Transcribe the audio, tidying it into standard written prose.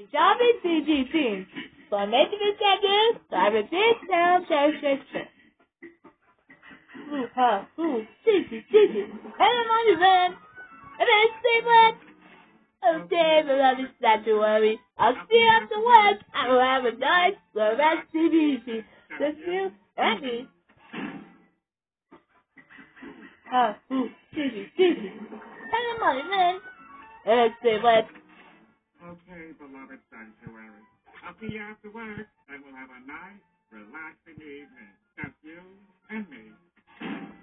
Jolly CGC. For making this seconds, I repeat sound check. CG. And I'm on the run. And then say what? Okay, but I'm just not to worry. I'll see you after work. I will have a nice, so that's CBC. Just you and me. CG. And I'm on the run. And then say what? Okay, beloved sanctuary. I'll see you after work, and we'll have a nice, relaxing evening. Just you and me.